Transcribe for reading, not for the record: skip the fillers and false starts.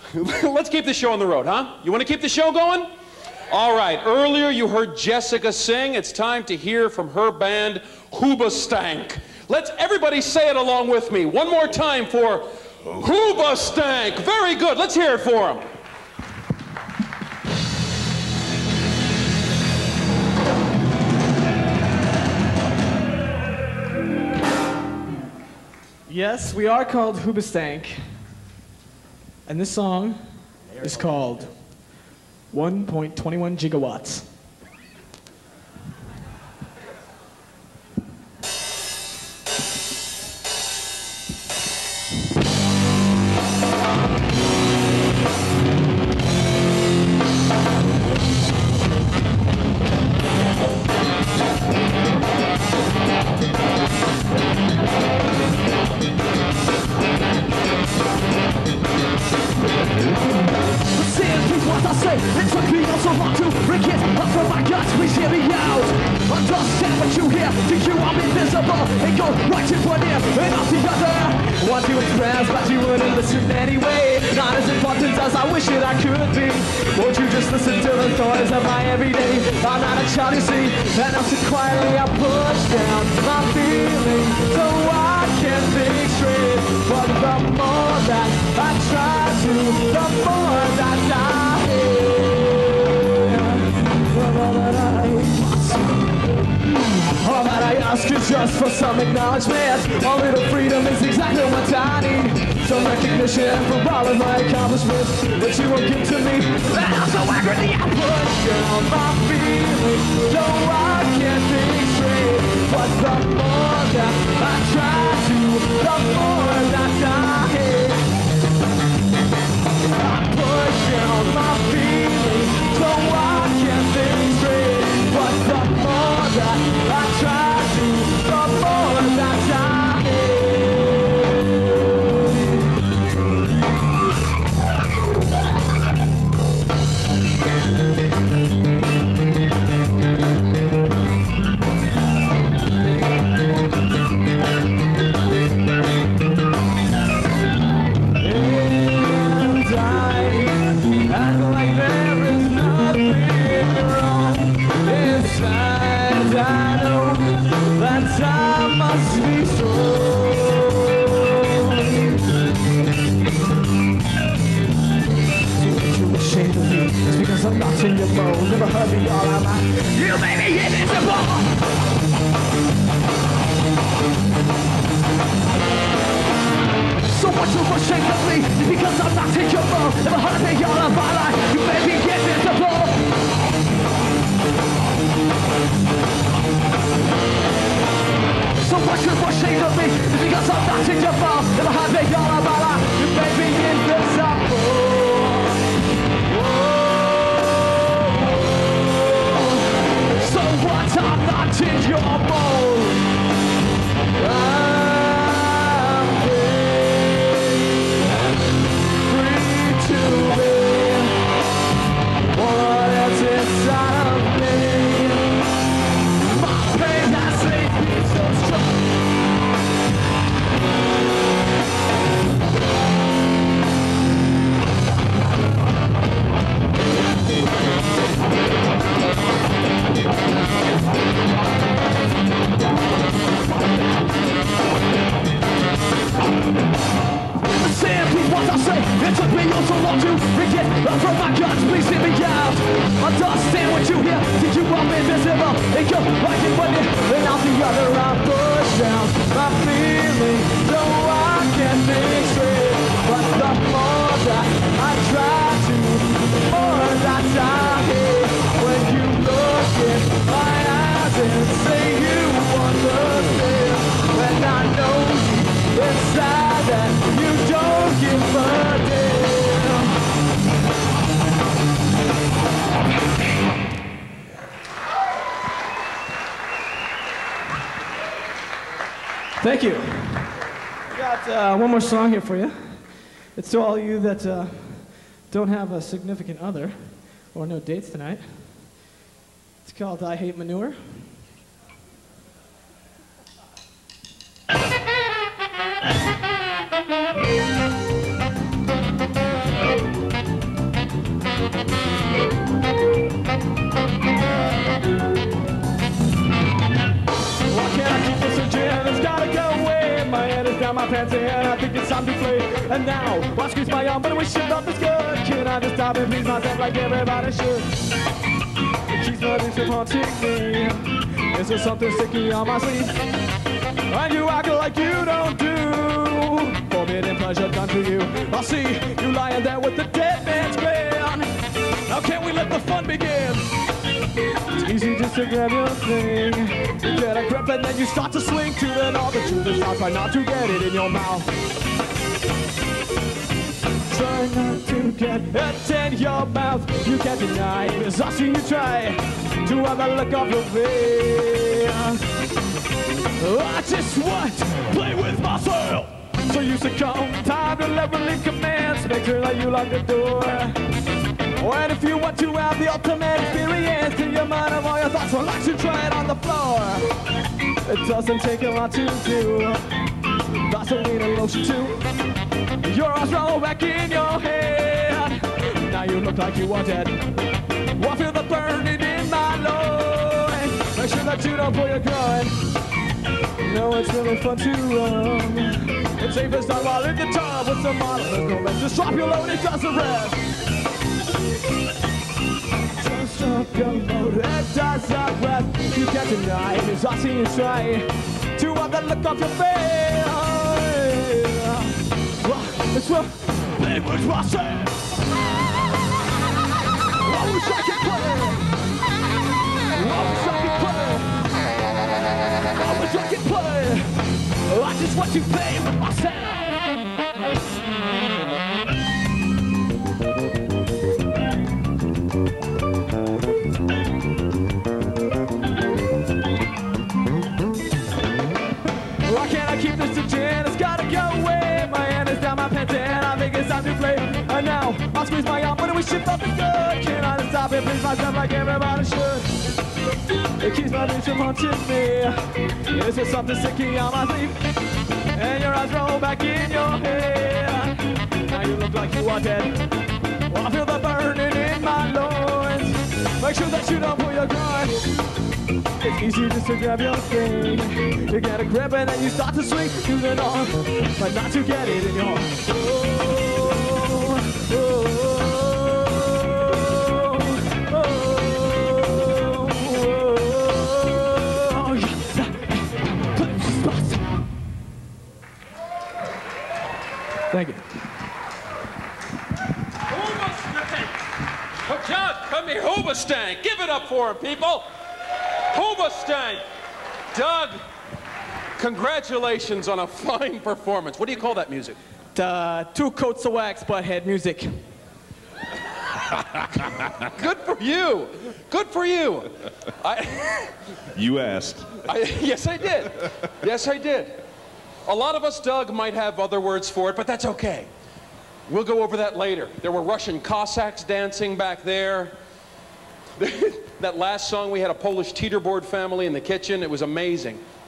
Let's keep the show on the road, huh? You want to keep the show going? All right, earlier you heard Jessica sing. It's time to hear from her band, Hoobastank. Let's everybody say it along with me. One more time for Hoobastank. Very good. Let's hear it for them. Yes, we are called Hoobastank. And this song is called 1.21 gigawatts. It took me so long to break it up from my guts, please hear me out. Understand what you hear, to you I'm invisible. And go right to one ear and off the other. Want to express, but you wouldn't listen anyway. Not as important as I wish that I could be. Won't you just listen to the noise of my everyday? I'm not a child, you see, and I'm so quietly I push down my feelings so I can think straight. But the more that I try to, the more that I all that I ask is just for some acknowledgement. A little freedom is exactly what I need. Some recognition for all of my accomplishments, but you won't give to me. And I'm so angry I push down my feelings so I can't think straight. But the more that I try to, the more that I hate. I push down my feelings so I can't think straight. But the more that I try to, the more that I hate. And I act like there is nothing wrong inside. I know that I must be strong. So you're ashamed of me, it's because I'm not in your mode. Never heard me all I'm at. You made me invisible. So what you ashamed of me is because I'm not in your mode. Never heard me all of my life. You made me invisible. So what you're ashamed of me is because I'm not in your mouth. Never had me all of my life. You made me invisible. So what? I'm not in your mold. I'm free to be what is inside of me. My pain has made me so strong. It took me so long to forget from my guts, please hear me out. Understand what you hear, did you I'm invisible? And go right in one ear and out the other. I push down my feelings so I can think straight. But the more that I try to, the more that I hate. When you look in my eyes and say you understand, when I know deep inside that you don't give a damn. Thank you. We got one more song here for you. It's to all you that don't have a significant other or no dates tonight. It's called I Hate Manure. pants and I think it's time to play. And now, I squeeze my arm, but I wish it up is good. Can I just stop and please myself like everybody should? It keeps nothing from haunting me. Is there something sticky on my sleeve? And you act like you don't do forbidden pleasure done to you. I see you lying there with the dead man's grin. Now can we let the fun begin? It's easy just to grab your thing. You get a grip and then you start to swing to the knob. The truth is, I'll try not to get it in your mouth. Try not to get it in your mouth. You can't deny it, as I see you try to have a look off your face. I just want to play with myself. So you succumb, time to leveling commands. Make sure that you lock the door. And if you want to have the ultimate experience, clear your mind of all your thoughts, well, I should try it on the floor. It doesn't take a lot to do. Vaseline and lotion too. Your arms roll back in your head. Now you look like you are dead. I feel the burning in my loins. Make sure that you don't pull your gun. No, it's really fun to run. It's safe to start while in the tub with some model. There's no rest. Just drop your load, it does the rest. Just drop your load, it does the rest. You can't deny it, as I see you try to have that look off your face. It's what they was saying. I wish I could play. I wish I could play. I wish I could play. I just want to play with myself. Why can't I keep this to gin? It's gotta go away. My hand is down my pants and I think it's time to play. And now I'll squeeze my arm, but we shit up is good. Can I just stop and please myself like everybody should? It keeps my dreams from haunting me. Is there something sticky on my sleeve? And your eyes roll back in your head. Now you look like you are dead. Well, I feel the burning in my loins. Make sure that you don't pull your gun. It's easy just to grab your thing. You get a grip and then you start to swing to the north, but not to get it in your oh, oh, oh, oh, oh. Thank you. Oh, John, come here, Hoobastank. Give it up for him, people. Hoobastank. Doug, congratulations on a fine performance. What do you call that music? 2 coats of wax, butthead music. Good for you. Good for you. You asked. Yes, I did. Yes, I did. A lot of us, Doug, might have other words for it, but that's okay. We'll go over that later. There were Russian Cossacks dancing back there. That last song, we had a Polish teeterboard family in the kitchen. It was amazing.